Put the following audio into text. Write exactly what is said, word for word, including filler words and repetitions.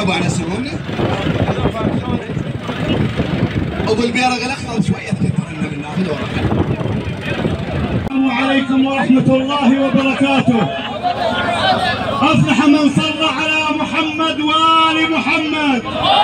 ابو على سموني ابو البيرق الاخضر شويه تكثر لنا بناخذ ورقه. السلام عليكم ورحمه الله وبركاته. افلح من صلى على محمد وال محمد.